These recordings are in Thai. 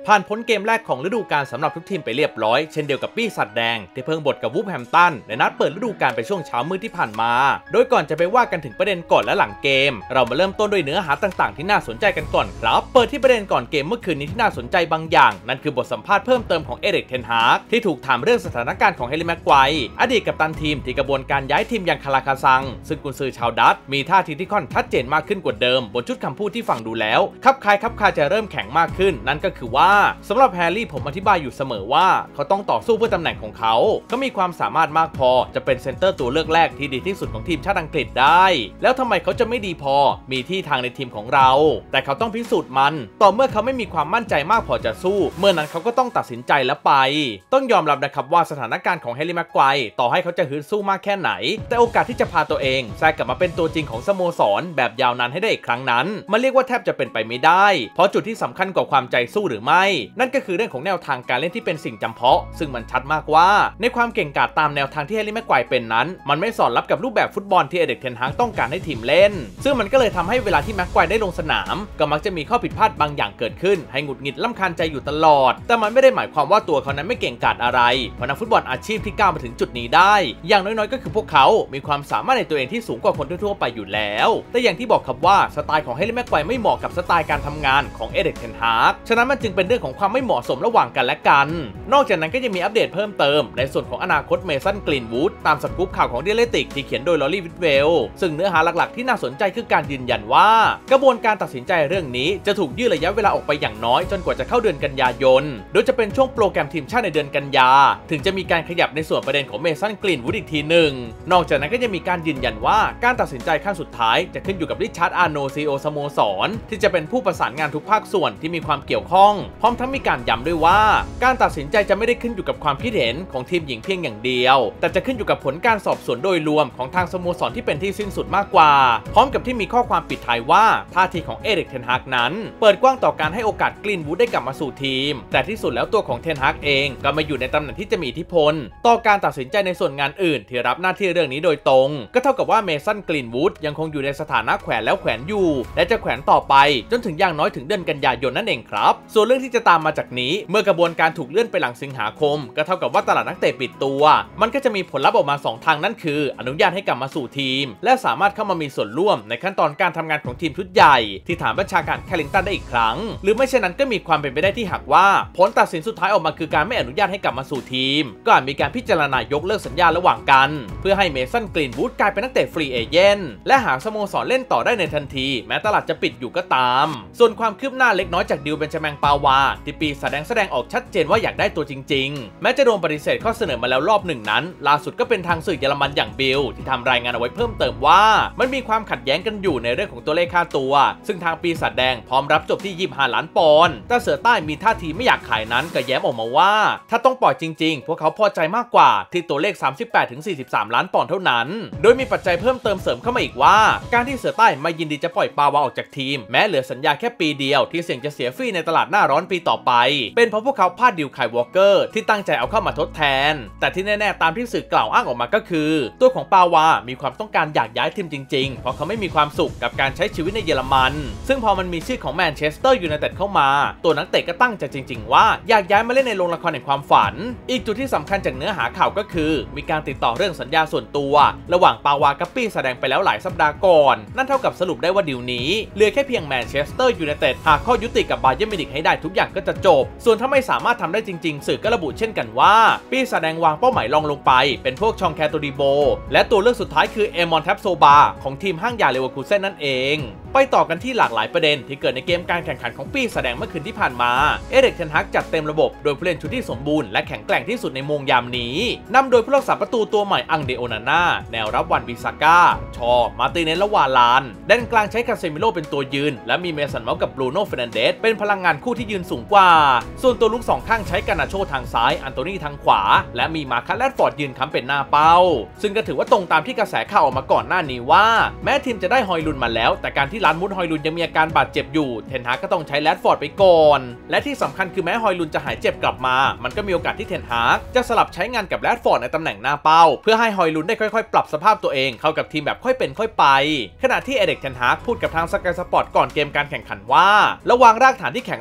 ผ่านพ้นเกมแรกของฤดูกาลสำหรับทุกทีมไปเรียบร้อยเช่นเดียวกับปีศาจแดงที่เพิ่งบทกับวูฟแฮมตันในนัดเปิดฤดูกาลไปช่วงเช้ามืดที่ผ่านมาโดยก่อนจะไปว่ากันถึงประเด็นก่อนและหลังเกมเรามาเริ่มต้นด้วยเนื้อหาต่างๆที่น่าสนใจกันก่อนครับเปิดที่ประเด็นก่อนเกมเมื่อคืนนี้ที่น่าสนใจบางอย่างนั่นคือบทสัมภาษณ์เพิ่มเติมของเอริก เทนฮากที่ถูกถามเรื่องสถานการณ์ของแฮร์รี่ แม็กไกวร์อดีตกัปตันทีมที่กระบวนการย้ายทีมอย่างคาราคาซังซึ่งกุนซือชาวดัตมีท่าทีที่ค่อนชัดเจนมากขึ้นกว่าเดิมบนชุดคำพูดที่ฟังดูแล้วคับคาจะเริ่มแข็งมากขึ้นนั่นก็คือว่าสำหรับแฮร์รี่ผมอธิบายอยู่เสมอว่าเขาต้องต่อสู้เพื่อตำแหน่งของเขามีความสามารถมากพอจะเป็นเซนเตอร์ตัวเลือกแรกที่ดีที่สุดของทีมชาติอังกฤษได้แล้วทำไมเขาจะไม่ดีพอมีที่ทางในทีมของเราแต่เขาต้องพิสูจน์มันต่อเมื่อเขาไม่มีความมั่นใจมากพอจะสู้เมื่อนั้นเขาก็ต้องตัดสินใจแล้วไปต้องยอมรับนะครับว่าสถานการณ์ของแฮร์รี่ แม็กไกวร์ต่อให้เขาจะฮึดสู้มากแค่ไหนแต่โอกาสที่จะพาตัวเองแทรกกลับมาเป็นตัวจริงของสโมสรแบบยาวนานให้ได้อีกครั้งนั้นมันเรียกว่าแทบจะเป็นไปไม่ได้เพราะจุดที่สำคัญกว่าความใจสู้หรือไม่นั่นก็คือเรื่องของแนวทางการเล่นที่เป็นสิ่งจำเพาะซึ่งมันชัดมากว่าในความเก่งกาจตามแนวทางที่แฮร์รี่ แม็กไกวร์เป็นนั้นมันไม่สอดรับกับรูปแบบฟุตบอลที่เอริก เทนฮากต้องการให้ทีมเล่นซึ่งมันก็เลยทำให้เวลาที่แม็กไกวร์ได้ลงสนามก็มักจะมีข้อผิดพลาดบางอย่างเกิดขึ้นให้หงุดหงิดรำคาญใจอยู่ตลอดแต่มันไม่ได้หมายความว่าตัวเขานั้นไม่เก่งกาจอะไรเพราะนักฟุตบอลอาชีพที่ก้าวมาถึงจุดนี้ได้อย่างน้อยๆก็คือพวกเขามีความสามารถในตัวเองที่สูงกว่าคนทั่วๆไปอยู่แล้วแต่อย่างที่บอกครับว่าสไตล์ของแฮร์รี่ แม็กไกวร์ไม่เหมาะกับสไตล์การทำงานของเอริก เทนฮากฉะนั้นมันจึงเป็นเรื่องของความไม่เหมาะสมระหว่างกันและกันนอกจากนั้นก็ยังมีอัปเดตเพิ่มเติมในส่วนของอนาคตเมสัน กรีนวูดตามสกู๊ปข่าวของเดลิติกที่เขียนโดยลอรี่ วิทเวลซึ่งเนื้อหาหลักๆที่น่าสนใจคือการยืนยันว่ากระบวนการตัดสินใจเรื่องนี้จะถูกยืดระยะเวลาออกไปอย่างน้อยจนกว่าจะเข้าเดือนกันยายนโดยจะเป็นช่วงโปรแกรมทีมชาติในเดือนกันยาถึงจะมีการขยับในส่วนประเด็นของเมสัน กรีนวูดอีกทีหนึ่งนอกจากนั้นก็ยังมีการยืนยันว่าการตัดสินใจขั้นสุดท้ายจะขึ้นอยู่กับริชาร์ด อาร์โน ซีอีโอสโมสรที่จะเป็นผู้ประสานงานทุกภาคส่วนที่มีความเกี่ยวข้องพร้อมทั้งมีการย้ำด้วยว่าการตัดสินใจจะไม่ได้ขึ้นอยู่กับความคิดเห็นของทีมหญิงเพียงอย่างเดียวแต่จะขึ้นอยู่กับผลการสอบสวนโดยรวมของทางสโมสรที่เป็นที่สิ้นสุดมากกว่าพร้อมกับที่มีข้อความปิดท้ายว่าท่าทีของเอริก เทนฮากนั้นเปิดกว้างต่อการให้โอกาสกรีนวูดได้กลับมาสู่ทีมแต่ที่สุดแล้วตัวของเทนฮากเองก็มาอยู่ในตำแหน่งที่จะมีอิทธิพลต่อการตัดสินใจในส่วนงานอื่นที่รับหน้าที่เรื่องนี้โดยตรงก็เท่ากับว่าเมสัน กรีนวูดยังคงอยู่ในสถานะแขวนแล้วแขวนอยู่และจะแขวนต่อไปจนถึงอย่างน้อยถึงเดือนกันยายนนั่นเองครับส่วนเรื่องที่จะตามมาจากนี้เมื่อกระบวนการถูกเลื่อนไปหลังสิงหาคมก็เท่ากับว่าตลาดนักเตะปิดตัวมันก็จะมีผลลัพธ์ออกมา2ทางนั่นคืออนุญาตให้กลับมาสู่ทีมและสามารถเข้ามามีส่วนร่วมในขั้นตอนการทำงานของทีมชุดใหญ่ที่ฐานบัญชาการแคลิงตันได้อีกครั้งหรือไม่เช่นนั้นก็มีความเป็นไปได้ที่หากว่าผลตัดสินสุดท้ายออกมาคือการไม่อนุญาตให้กลับมาสู่ทีมก็อาจมีการพิจารณายกเลิกสัญญาระหว่างกันเพื่อให้เมสัน กรีนวูดกลายเป็นนักเตะฟรีเอเจนต์และหาสโมสรเล่นต่อได้ในทันทีแม้ตลาดจะปิดอยู่ก็ตามส่วนความคืบหน้าเล็กน้อยจากดิวเบนจามิน ปาวาที่ปีแสดงออกชัดเจนว่าอยากได้ตัวจริงๆแม้จะโดนปฏิเสธข้อเสนอมาแล้วรอบหนึ่งนั้นล่าสุดก็เป็นทางสื่อเยอรมันอย่างบิลที่ทำรายงานเอาไว้เพิ่มเติมว่ามันมีความขัดแย้งกันอยู่ในเรื่องของตัวเลขค่าตัวซึ่งทางปีศาจแดงพร้อมรับจบที่25 ล้านปอนด์แต่เสือใต้มีท่าทีไม่อยากขายนั้นก็แย้มออกมาว่าถ้าต้องปล่อยจริงๆพวกเขาพอใจมากกว่าที่ตัวเลข 38-43 ล้านปอนด์เท่านั้นโดยมีปัจจัยเพิ่มเติมเสริมเข้ามาอีกว่าการที่เสือใต้ไม่ยินดีจะปล่อยปาวาออกจากทีมแม้เหลือสัญญาแค่ปีเดียวที่เสี่ยงจะเสียฟรีในตลาดหน้าร้อนปีต่อไปเป็นเพราะพวกเขาพลาดดีลไคล วอลเกอร์ที่ตั้งใจเอาเข้ามาทดแทนแต่ที่แน่ๆตามที่สื่อกล่าวอ้างออกมาก็คือตัวของปาวามีความต้องการอยากย้ายทีมจริงๆเพราะเขาไม่มีความสุขกับการใช้ชีวิตในเยอรมันซึ่งพอมันมีชื่อของแมนเชสเตอร์ยูไนเต็ดเข้ามาตัวนักเตะก็ตั้งใจจริงๆว่าอยากย้ายมาเล่นในโรงละครแห่งความฝันอีกจุดที่สำคัญจากเนื้อหาข่าวก็คือมีการติดต่อเรื่องสัญญาส่วนตัวระหว่างปาวากับปี้แสดงไปแล้วหลายสัปดาห์ก่อนนั่นเท่ากับสรุปได้ว่าดีลนี้เหลือแค่เพียงแมนเชสเตอร์ยูไนเต็ดหากข้อยุติกับบาเยิร์นมิวนิกให้ได้ทุกอย่างก็จะจบส่วนถ้าไม่สามารถทำได้จริงๆสื่อก็ระบุเช่นกันว่าปี้แสดงวางเป้าหมายรองลงไปเป็นพวกชองแคโตดิโบและตัวเลือกสุดท้ายคือเอมอน แทปโซบาของทีมห้างยาเลเวอร์คูเซ่นนั่นเองไปต่อกันที่หลากหลายประเด็นที่เกิดในเกมการแข่งขันของปี้แสดงเมื่อคืนที่ผ่านมาเอริก เทนฮากจัดเต็มระบบโดยผู้เล่นชุดที่สมบูรณ์และแข็งแกร่งที่สุดในโมงยามนี้นำโดยผู้รักษาประตูตัวใหม่อังเดโอนาน่าแนวรับวันบิซาก้าชอมาร์ติเนสและวาลานด้านกลางใช้คาเซมิโร่เป็นตัวยืนและมีเมสันเมาส์กับบรูโน่ เฟร์นันเดสเป็นพลังงานคู่ที่ยืนสูงกว่าส่วนตัวลุกสองข้างใช้กานาโชทางซ้ายอันโตนี่ทางขวาและมีมาร์คัส แรดฟอร์ดยืนค้ำเป็นหน้าเป้าซึ่งก็ถือว่าตรงตามที่กระแสข่าวออกมาก่อนหน้านี้ว่าแม้ทีมจะได้ฮอยลุนมาแล้วแต่การที่ร้านมุดฮอยลุนยังมีอาการบาดเจ็บอยู่เทนฮากก็ต้องใช้แรดฟอร์ดไปก่อนและที่สำคัญคือแม้ฮอยลุนจะหายเจ็บกลับมามันก็มีโอกาสที่เทนฮากจะสลับใช้งานกับแรดฟอร์ดในตำแหน่งหน้าเป้าเพื่อให้ฮอยลุนได้ค่อยๆปรับสภาพตัวเองเข้ากับทีมแบบค่อยเป็นค่อยไปขณะที่เอริก เทนฮากพูดกับทางสกายสปอร์ตก่อนเกมการแข่งขันว่าระวางรากฐานที่แข็งแรงมาแล้ว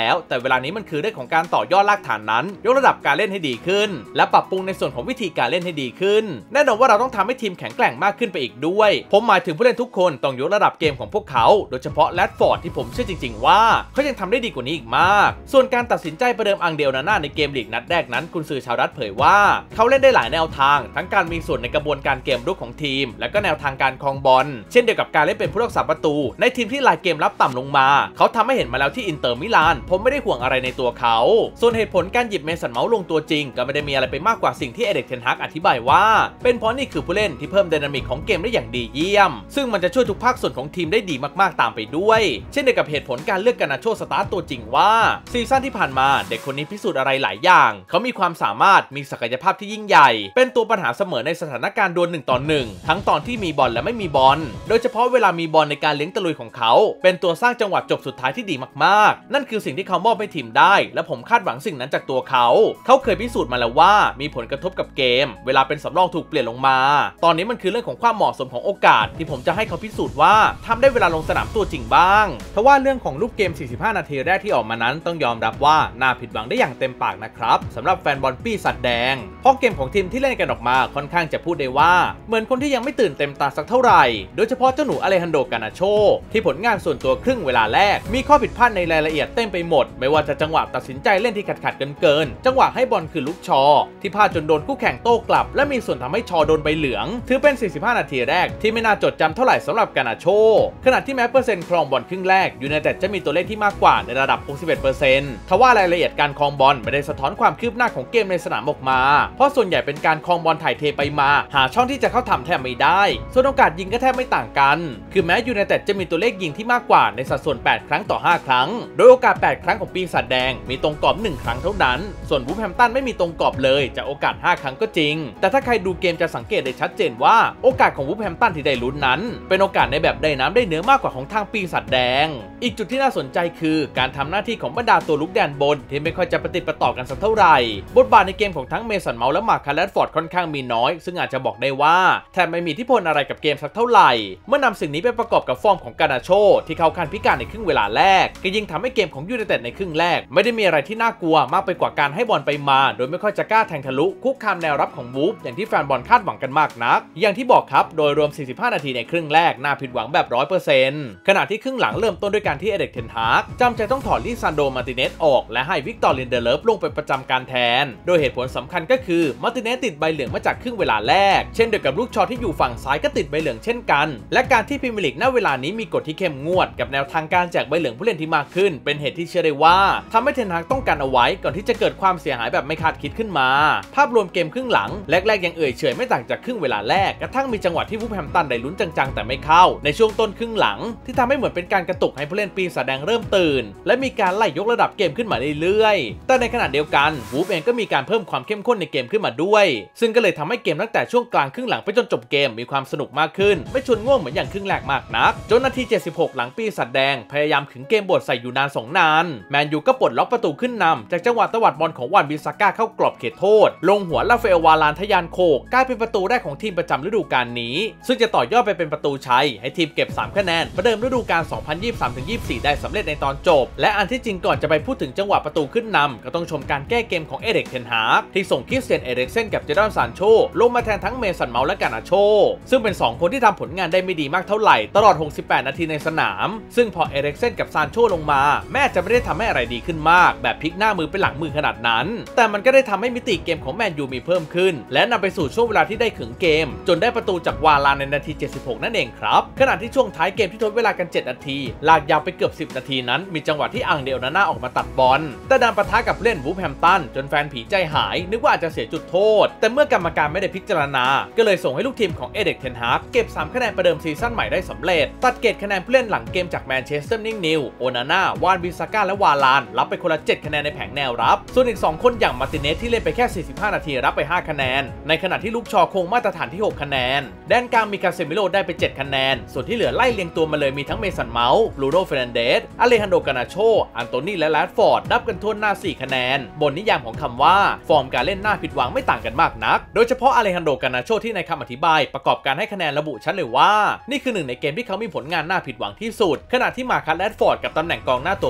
แล้วแต่เวลานี้มันคือเรื่องของการต่อยอดรากฐานนั้นยกระดับการเล่นให้ดีขึ้นและปรับปรุงในส่วนของวิธีการเล่นให้ดีขึ้นแน่นอนว่าเราต้องทำให้ทีมแข็งแกร่งมากขึ้นไปอีกด้วยผมหมายถึงผู้เล่นทุกคนต้องยกระดับเกมของพวกเขาโดยเฉพาะแรดฟอร์ดที่ผมเชื่อจริงๆว่าเขายังทำได้ดีกว่านี้อีกมากส่วนการตัดสินใจประเดิมอังเดลนาน่าในเกมลีกนัดแรกนั้นกุนซือชาวดัตเผยว่าเขาเล่นได้หลายแนวทางทั้งการมีส่วนในกระบวนการเกมรุกของทีมและก็แนวทางการครองบอลเช่นเดียวกับการเล่นเป็นผู้รักษาประตูในทีมที่ลายเกมรับต่ำลงมาเขาทำให้เห็นมาแล้วที่อินเตอร์มิลานผมไม่ได้ห่วงอะไรในตัวเขาส่วนเหตุผลการหยิบเมสันเมาส์ลงตัวจริงก็ไม่ได้มีอะไรไปมากกว่าสิ่งที่เอริก เทนฮากอธิบายว่าเป็นเพราะนี่คือผู้เล่นที่เพิ่มไดนามิกของเกมได้อย่างดีเยี่ยมซึ่งมันจะช่วยทุกภาคส่วนของทีมได้ดีมากๆตามไปด้วยเช่นเดียวกับเหตุผลการเลือกกานาโชสตาร์ตตัวจริงว่าซีซั่นที่ผ่านมาเด็กคนนี้พิสูจน์อะไรหลายอย่างเขามีความสามารถมีศักยภาพที่ยิ่งใหญ่เป็นตัวปัญหาเสมอในสถานการณ์ดวล1 ต่อ 1ทั้งตอนที่มีบอลและไม่มีบอลโดยเฉพาะเวลามีบอลในการเลี้ยงตะลุยของเขาเป็นตัวสร้างจังหวะจบสุดท้ายที่ดีมากๆนั่นคือสิ่งที่เขามอบให้ทีมได้และผมคาดหวังสิ่งนั้นจากตัวเขาเคยพิสูจน์มาแล้วว่ามีผลกระทบกับเกมเวลาเป็นสำรองถูกเปลี่ยนลงมาตอนนี้มันคือเรื่องของความเหมาะสมของโอกาสที่ผมจะให้เขาพิสูจน์ว่าทำได้เวลาลงสนามตัวจริงบ้างทว่าเรื่องของรูปเกม45 นาทีแรกที่ออกมานั้นต้องยอมรับว่าน่าผิดหวังได้อย่างเต็มปากนะครับสำหรับแฟนบอลปีศาจแดงเพราะเกมของทีมที่เล่นกันออกมาค่อนข้างจะพูดได้ว่าเหมือนคนที่ยังไม่ตื่นเต็มตาสักเท่าไหร่โดยเฉพาะเจ้าหนูอเลฮันโด กานาโชที่ผลงานส่วนตัวครึ่งเวลาแรกมีข้อผิดพลาดในรายละเอียดเต็มไปหมดไม่ว่าจะจังหวะตัดสินใจเล่นที่ขัดเกินจังหวะให้บอลคือลูกชอที่พลาดจนโดนคู่แข่งโต้กลับและมีส่วนทำให้ชอโดนใบเหลืองถือเป็น45 นาทีแรกที่ไม่น่าจดจำเท่าไหร่สำหรับกานาโชขณะที่แม้เปอร์เซ็นต์ครองบอลครึ่งแรกยูไนเต็ดจะมีตัวเลขที่มากกว่าในระดับ 61% ทว่ารายละเอียดการครองบอลไม่ได้สะท้อนความคืบหน้าของเกมในสนามออกมาเพราะส่วนใหญ่เป็นการครองบอลถ่ายเทไปมาหาช่องที่จะเข้าทำแทบไม่ได้ส่วนโอกาสยิงก็แทบไม่ต่างกันคือแม้ยูไนเต็ดจะมีตัวเลขยิงที่มากกว่าในสัดส่วน8 ครั้งต่อ 5 ครั้งโดยโอกาส8 ครั้งของปีศาจแดงมีตรงกรอบ1 ครั้งเท่านั้นส่วนวูฟแฮมตันไม่มีตรงกรอบเลยจากโอกาส5 ครั้งก็จริงแต่ถ้าใครดูเกมจะสังเกตได้ชัดเจนว่าโอกาสของวูฟแฮมตันที่ได้ลุ้นนั้นเป็นโอกาสในแบบได้น้ำได้เนื้อมากกว่าของทางปีศาจแดงอีกจุดที่น่าสนใจคือการทำหน้าที่ของบรรดาตัวลุกแดนบนที่ไม่ค่อยจะประติดประต่อกันสักเท่าไหร่บทบาทในเกมของทั้งเมสันเมาส์และมาร์ค แรดฟอร์ดค่อนข้างมีน้อยซึ่งอาจจะบอกได้ว่าแทบไม่มีอิทธิพลอะไรกับเกมสักเท่าไหร่เมื่อนำสิ่งนี้ไปประกอบกับฟอร์มของกานาโชที่เข้าขั้นพิการในครึ่งเวลาแรกก็ยิ่งทำให้เกมของยูไนเต็ดในครึ่งแรกไม่ได้มีอะไรที่น่ากลัวมากไปกว่าการให้บอลไปมาโดยไม่ค่อยจะกล้าแทงทะลุคุกคามแนวรับของวูฟอย่างที่แฟนบอลคาดหวังกันมากนักอย่างที่บอกครับโดยรวม45 นาทีในครึ่งแรกน่าผิดหวังแบบ 100% ขณะที่ครึ่งหลังเริ่มต้นด้วยการที่เอริก เทนฮากจำใจต้องถอดลิซานโด มาร์ติเนสออกและให้วิกตอร์ ลินเดเลฟลงไปประจำการแทนโดยเหตุผลสำคัญก็คือมาร์ติเนสติดใบเหลืองมาจากครึ่งเวลาแรกเช่นเดียวกับลูกชอที่อยู่ฝั่งซ้ายก็ติดใบเหลืองเช่นกันและการที่พรีเมียร์ลีกณเวลานี้มีกฎที่เข้มงวดกับแนวทางการแจกใบเหลืองผู้เล่นที่มากขึ้นเป็นเหตุที่เชื่อได้ว่าทำให้เทนฮากต้องการเอาไว้ก่อนที่จะเกิดความเสียหายแบบไม่คาดคิดขึ้นมาภาพรวมเกมครึ่งหลังแรกๆยังเอ่ยเฉยไม่ต่างจากครึ่งเวลาแรกกระทั่งมีจังหวะที่วูฟแฮมตันได้ลุ้นจังๆแต่ไม่เข้าในช่วงต้นครึ่งหลังที่ทำให้เหมือนเป็นการกระตุกให้ผู้เล่นปีศาจแดงเริ่มตื่นและมีการไล่ยกระดับเกมขึ้นมาเรื่อยๆแต่ในขณะเดียวกันวูฟเองก็มีการเพิ่มความเข้มข้นในเกมขึ้นมาด้วยซึ่งก็เลยทำให้เกมตั้งแต่ช่วงกลางครึ่งหลังไปจนจบเกมมีความสนุกมากขึ้นไม่ชวนง่วงเหมือนอย่างครึ่งแรกมากนักจนนาที76หลังปีศาจแดงพยายามขึงเกมบทใส่อยู่นาน2 นานแมนยูก็ปลดล็อกประตูขึ้นนำจากจังหวะตวัดบอลของวานบิซาก้าเข้ากรอบเขตโทษลงหัวลาเฟลวาลานทะยานโคกกลายเป็นประตูแรกของทีมประจำฤดูกาลนี้ซึ่งจะต่อยอดไปเป็นประตูชัยให้ทีมเก็บ3 คะแนนประเดิมฤดูกาล 2023-24 ได้สำเร็จในตอนจบและอันที่จริงก่อนจะไปพูดถึงจังหวะประตูขึ้นนำก็ต้องชมการแก้เกมของเอริก เทนฮากที่ส่งคริสเตียน เอริกเซนกับเจดอน ซานโชลงมาแทนทั้งเมสันเมาส์และกานาโชซึ่งเป็น2 คนที่ทำผลงานได้ไม่ดีมากเท่าไหร่ตลอด68 นาทีในสนามซึ่งพอเอริกเซนกับซานโชลงมาแม้จะไม่ได้ทำให้อะไรดีขึ้นมากแบบพลิกหน้ามือเป็นหลังมือขนาดนั้นแต่มันก็ได้ทำให้มิติเกมของแมนยูมีเพิ่มขึ้นและนำไปสู่ช่วงเวลาที่ได้ขึงเกมจนได้ประตูจากวาลานในนาที76นั่นเองครับขณะที่ช่วงท้ายเกมที่ทดเวลากัน7 นาทีลากยาวไปเกือบ10 นาทีนั้นมีจังหวะที่อังเดลนาน่าออกมาตัดบอลแต่ดันปะทะกับเล่นวูฟแฮมตันจนแฟนผีใจหายนึกว่าอาจจะเสียจุดโทษแต่เมื่อกรรมการไม่ได้พิจารณาก็เลยส่งให้ลูกทีมของเอริก เทนฮากเก็บ3 คะแนนประเดิมซีซั่นใหม่ได้สำเร็จตัดเกรดคะแนนผู้เล่นหลังเกมจากแมนเชสเตอร์นิวโอนาน่าวานบิซาก้าและวาลานรับไปคนละ7 คะแนนในแผงแนวรับส่วนอีก2 คนอย่างมาร์ติเนสที่เล่นไปแค่45 นาทีรับไป5 คะแนนในขณะที่ลูกชอคงมาตรฐานที่6 คะแนนแดนกลางมีคาเซมิโร่ได้ไป7 คะแนนส่วนที่เหลือไล่เรียงตัวมาเลยมีทั้งเมสันเมาส์บรูโน่ เฟร์นันเดสอเลฮันโด กานาโชอันโตนีและแรดฟอร์ดนับกันทั่วหน้า4 คะแนนบนนิยามของคำว่าฟอร์มการเล่นหน้าผิดหวังไม่ต่างกันมากนักโดยเฉพาะอเลฮันโด กานาโชที่ในคำอธิบายประกอบการให้คะแนนระบุชัดเลยว่านี่คือหนึ่งในเกมที่เขามีผลงานน่าผิดหวังที่สุดขณะที่มาร์คัส แรดฟอร์ดกับตำแหน่งกองหน้าตัวเป้าถูกระ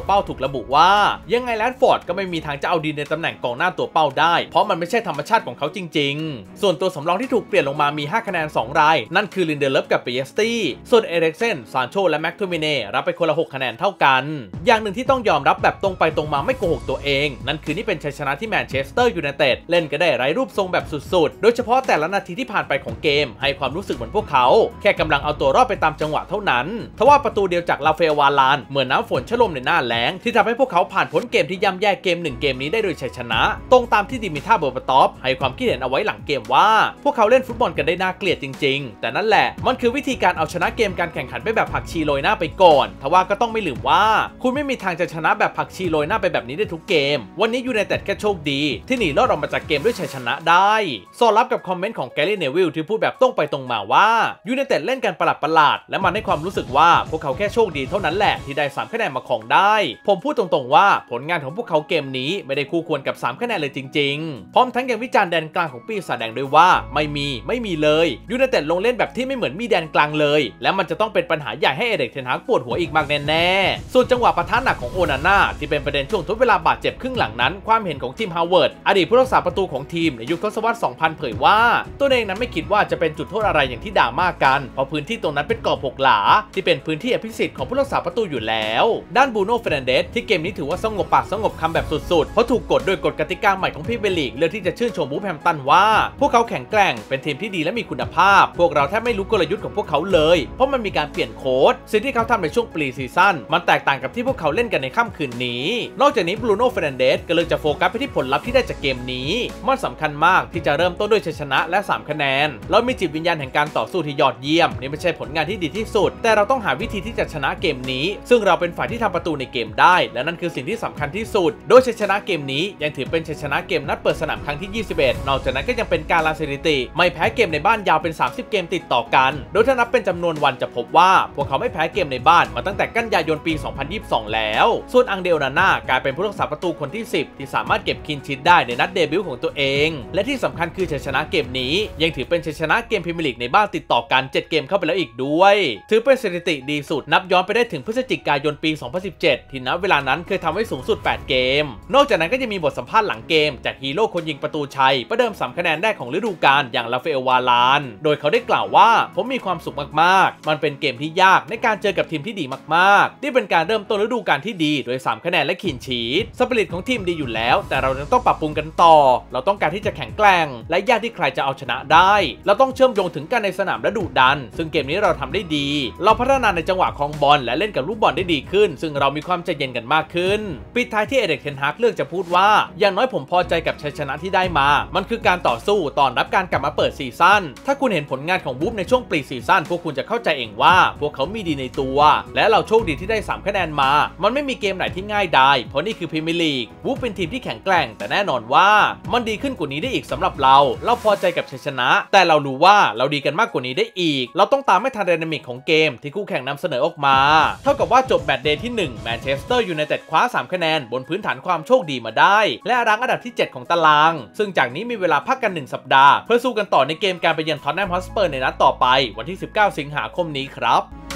ระบุว่ายังไงแรดฟอร์ดก็ไม่มีทางจะเอาดีในตำแหน่งกองหน้าตัวเป้าได้เพราะมันไม่ใช่ธรรมชาติของเขาจริงๆส่วนตัวสำรองที่ถูกเปลี่ยนลงมามี5คะแนน2รายนั่นคือลินเดเลฟกับเปียสตี้ส่วนเอริกเซนซานโชและแม็กโทมิเน่รับไปคนละ6คะแนนเท่ากันอย่างหนึ่งที่ต้องยอมรับแบบตรงไปตรงมาไม่โกหกตัวเองนั่นคือนี่เป็นชัยชนะที่แมนเชสเตอร์ยูไนเต็ดเล่นก็ได้ไร้รูปทรงแบบสุดๆโดยเฉพาะแต่ละนาทีที่ผ่านไปของเกมให้ความรู้สึกเหมือนพวกเขาแค่กำลังเอาตัวรอดไปตามจังหวะเท่านั้นทว่าประตูเดียวจากลาเฟลวาลานเหมือนน้ำฝนชะลมในหน้าแล้งที่ทำให้พวกเขาผ่านพ้นเกมที่ย่ำแย่เกม1เกมนี้ได้โดยชัยชนะตรงตามที่ดิมิท่าเบอร์บาตอฟให้ความคิดเห็นเอาไว้หลังเกมว่าพวกเขาเล่นฟุตบอลกันได้น่าเกลียดจริงๆแต่นั่นแหละมันคือวิธีการเอาชนะเกมการแข่งขันไปแบบผักชีโรยหน้าไปก่อนทว่าก็ต้องไม่ลืมว่าคุณไม่มีทางจะชนะแบบผักชีโรยหน้าไปแบบนี้ได้ทุกเกมวันนี้ยูไนเต็ดแค่โชคดีที่หนีรอดออกมาจากเกมด้วยชัยชนะได้สอดรับกับคอมเมนต์ของแกรี่เนวิลที่พูดแบบตรงไปตรงมาว่ายูไนเต็ดเล่นกันประหลาดและมันให้ความรู้สึกว่าพวกเขาแค่โชคดีเท่านั้นแหละที่ได้3คะแนนมาของได้ผมพูดตรงๆว่าผลงานของพวกเขาเกมนี้ไม่ได้คู่ควรกับ3คะแนนเลยจริงๆพร้อมทั้งยังวิจารณ์แดนกลางของปีศาจแดงด้วยว่าไม่มีเลยยูไนเต็ดลงเล่นแบบที่ไม่เหมือนมีแดนกลางเลยและมันจะต้องเป็นปัญหาใหญ่ให้เอริกเทนฮากปวดหัวอีกมากแน่ๆส่วนจังหวะปะทะหนักของโอนาน่าที่เป็นประเด็นช่วงทดเวลาบาดเจ็บครึ่งหลังนั้นความเห็นของทีมฮาวเวิร์ดอดีตผู้รักษาประตูของทีมในยุคทศวรรษ 2000 เผยว่าตัวเองนั้นไม่คิดว่าจะเป็นจุดโทษอะไรอย่างที่ด่ามากันเพราะพื้นที่ตรงนั้นเป็นกรอบ6 หลาที่เป็นพื้นที่อภิสิทธิ์ของผู้รักษาประตูอยู่แล้วด้านบูโน่ เฟร์นันเดสที่เกมนี้ถือว่าสงบปากสงบคำแบบสุดๆเพราะถูกกดโดยกฎกติกาใหม่ของพรีเมียร์ลีกเลือกที่จะชื่นชมวูล์ฟแฮมป์ตันว่าพวกเขาแข็งแกร่งเป็นทีมที่ดีและมีคุณภาพพวกเราแทบไม่รู้กลยุทธ์ของพวกเขาเลยเพราะมันมีการเปลี่ยนโค้ดสิ่งที่เขาทำในช่วงปรีซีซั่นมันแตกต่างกับที่พวกเขาเล่นกันในค่ำคืนนี้นอกจากนี้บรูโน่ เฟร์นันเดสก็เลยจะโฟกัสไปที่ผลลัพธ์ที่ได้จากเกมนี้มันสำคัญมากที่จะเริ่มต้นด้วยชัยชนะและ3คะแนนเรามีจิตวิญญาณแห่งการต่อสู้ที่ยอดเยี่ยมนี่ไม่ใช่ผลงานที่ดีที่สุดแต่เราต้องหาวิธีที่จะชนะเกมนี้ซึ่งเราเป็นฝ่ายที่ทำประตูในเกมได้และนั่นคือสิ่งที่สำคัญที่สุดโดยชัยชนะเกมนี้ยังถือเป็นชัยชนะเกมนัดเปิดสนามครั้งที่21นอกจากนั้นก็ยังเป็นการล้างสถิติไม่แพ้เกมในบ้านยาวเป็น30เกมติดต่อกันโดยถ้านับเป็นจำนวนวันจะพบว่าพวกเขาไม่แพ้เกมในบ้านมาตั้งแต่กันยายนปี 2022 แล้วส่วนอังเดลนาน่ากลายเป็นผู้รักษาประตูคนที่10ที่สามารถเก็บคลีนชีทได้ในนัดเดบิวต์ของตัวเองและที่สำคัญคือชัยชนะเกมนี้ยังถือเป็นชัยชนะเกมพรีเมียร์ลีกในบ้านติดต่อกัน7เกมเข้าไปแล้วอีกด้วยถือเป็นสถิติดีสุดนับย้อนไปได้ถึงพฤศจิกายนปี 2017 ที่ณเวลานั้นเคยทำให้สูงสุด8เกมนอกจากนั้นก็ยังมีบทสัมภาษณ์หลังเกมจากฮีโร่คนยิงประตูชัยประเดิม3คะแนนแรกของฤดูกาลอย่างลาเฟลวาลานโดยเขาได้กล่าวว่าผมมีความสุขมากๆมันเป็นเกมที่ยากในการเจอกับทีมที่ดีมากๆที่เป็นการเริ่มต้นฤดูกาลที่ดีโดย3คะแนนและคลีนชีทสปิริตของทีมดีอยู่แล้วแต่เรายังต้องปรับปรุงกันต่อเราต้องการที่จะแข็งแกร่งและยากที่ใครจะเอาชนะได้เราต้องเชื่อมโยงถึงกันในสนามและดุดันซึ่งเกมนี้เราทำได้ดีเราพัฒนาในจังหวะครองบอลและเล่นกับลูกบอลได้ดีขึ้นซึ่งเรามีความใจเย็นกันมากขึ้นปิดท้ายที่เอริก เทนฮากเลือกจะพูดว่าอย่างน้อยผมพอใจกับชัยชนะที่ได้มามันคือการต่อสู้ตอนรับการกลับมาเปิดซีซั่นถ้าคุณเห็นผลงานของวูฟในช่วงปรีซีซั่นพวกคุณจะเข้าใจเองว่าพวกเขามีดีในตัวและเราโชคดีที่ได้3คะแนนมามันไม่มีเกมไหนที่ง่ายได้เพราะนี่คือพรีเมียร์ลีกวูฟเป็นทีมที่แข็งแกร่งแต่แน่นอนว่ามันดีขึ้นกว่านี้ได้อีกสำหรับเราพอใจกับชัยชนะแต่เรารู้ว่าเราดีกันมากกว่านี้ได้อีกเราต้องตามให้ทันไดนามิกของเกมที่คู่แข่งนำเสนอออกมาเท่ากับว่าจบแมตช์เดย์ที่1แมนเชสเตอร์ยูไนเต็ดคว้า3คะแนนบนพื้นฐานความโชคดีมาได้และรั้งอันดับที่7ของตารางซึ่งจากนี้มีเวลาพักกัน1สัปดาห์เพื่อสู้กันต่อในเกมการไปเยือนท็อตแนมฮอตสเปอร์ในนัดต่อไปวันที่19 สิงหาคมนี้ครับ